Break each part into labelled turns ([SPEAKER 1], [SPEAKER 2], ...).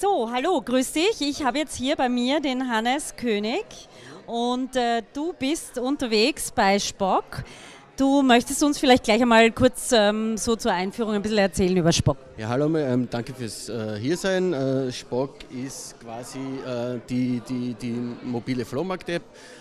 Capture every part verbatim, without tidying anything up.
[SPEAKER 1] So, hallo, grüß dich. Ich habe jetzt hier bei mir den Hannes König und äh, du bist unterwegs bei Spock. Du möchtest uns vielleicht gleich einmal kurz ähm, so zur Einführung ein bisschen erzählen über Spock.
[SPEAKER 2] Ja, hallo, ähm, danke fürs äh, Hiersein. Äh, Spock ist quasi äh, die, die, die mobile Flohmarkt-App.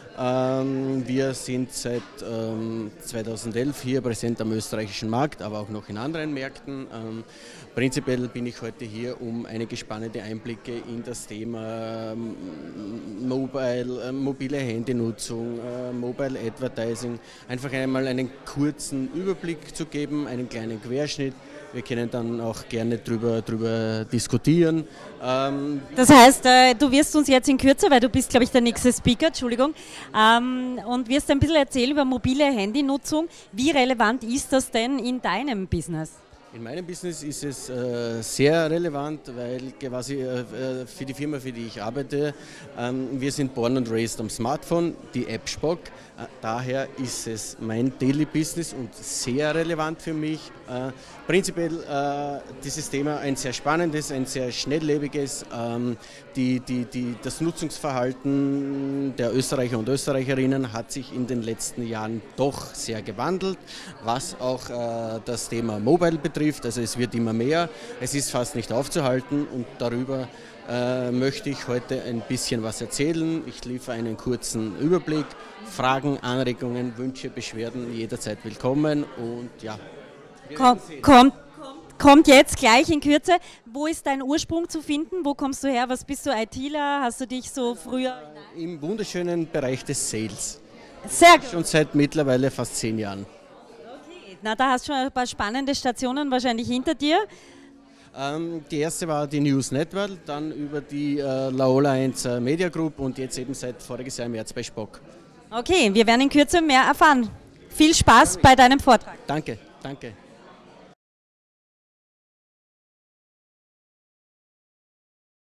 [SPEAKER 2] Ähm, wir sind seit ähm, zweitausendelf hier präsent am österreichischen Markt, aber auch noch in anderen Märkten. Ähm, prinzipiell bin ich heute hier, um einige spannende Einblicke in das Thema ähm, Mobile, äh, mobile Handynutzung, äh, Mobile Advertising, einfach einmal einen kurzen Überblick zu geben, einen kleinen Querschnitt. Wir können dann auch gerne drüber, drüber diskutieren. Ähm
[SPEAKER 1] das heißt, äh, du wirst uns jetzt in Kürze, weil du bist, glaube ich, der nächste Speaker, Entschuldigung, ähm, und wirst ein bisschen erzählen über mobile Handynutzung. Wie relevant ist das denn in deinem Business?
[SPEAKER 2] In meinem Business ist es äh, sehr relevant, weil quasi äh, für die Firma, für die ich arbeite, ähm, wir sind born and raised am Smartphone, die App Spock. Äh, daher ist es mein Daily Business und sehr relevant für mich. Äh, prinzipiell äh, dieses Thema ein sehr spannendes, ein sehr schnelllebiges. Ähm, die, die, die, das Nutzungsverhalten der Österreicher und Österreicherinnen hat sich in den letzten Jahren doch sehr gewandelt, was auch äh, das Thema Mobile betrifft. Also es wird immer mehr, es ist fast nicht aufzuhalten und darüber äh, möchte ich heute ein bisschen was erzählen. Ich liefere einen kurzen Überblick, Fragen, Anregungen, Wünsche, Beschwerden jederzeit willkommen und ja.
[SPEAKER 1] Komm, kommt, kommt jetzt gleich in Kürze. Wo ist dein Ursprung zu finden? Wo kommst du her? Was bist du, ITler? Hast du dich so früher...
[SPEAKER 2] Im wunderschönen Bereich des Sales.
[SPEAKER 1] Sehr gut.
[SPEAKER 2] Schon seit mittlerweile fast zehn Jahren.
[SPEAKER 1] Na, da hast du schon ein paar spannende Stationen wahrscheinlich hinter dir.
[SPEAKER 2] Ähm, die erste war die News Network, dann über die äh, Laola eins äh, Media Group und jetzt eben seit voriges Jahr im März bei Spock.
[SPEAKER 1] Okay, wir werden in Kürze mehr erfahren. Viel Spaß bei deinem Vortrag.
[SPEAKER 2] Danke, danke.